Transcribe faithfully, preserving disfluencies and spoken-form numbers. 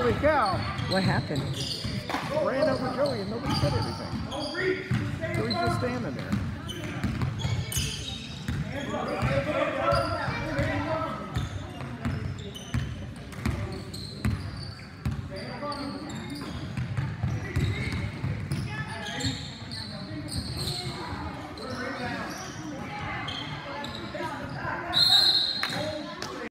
Holy cow! What happened? Ran over Joey and nobody said anything. Joey's just standing there.